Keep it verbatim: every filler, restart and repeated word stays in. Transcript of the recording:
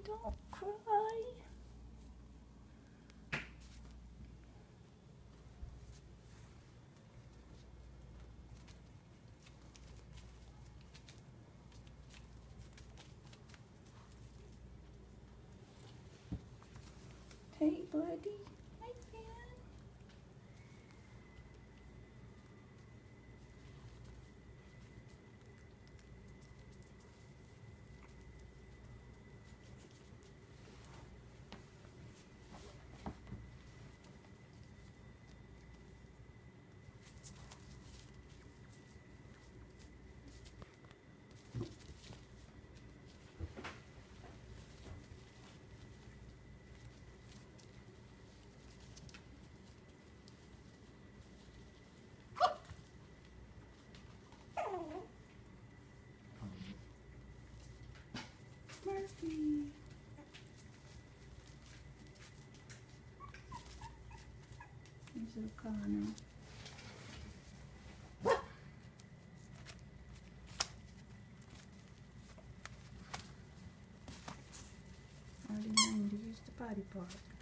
Don't cry. Hey, buddy. Hi, Penn. Murphy. He's in the car now. I didn't to use the potty pot.